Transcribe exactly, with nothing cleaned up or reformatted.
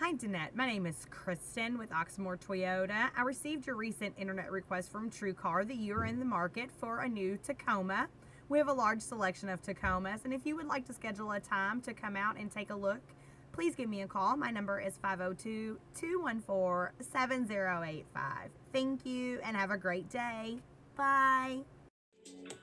Hi Danette, my name is Kristen with Oxmoor Toyota. I received your recent internet request from TrueCar that you are in the market for a new Tacoma. We have a large selection of Tacomas, and if you would like to schedule a time to come out and take a look, please give me a call. My number is five oh two, two one four, seven oh eight five. Thank you and have a great day. Bye.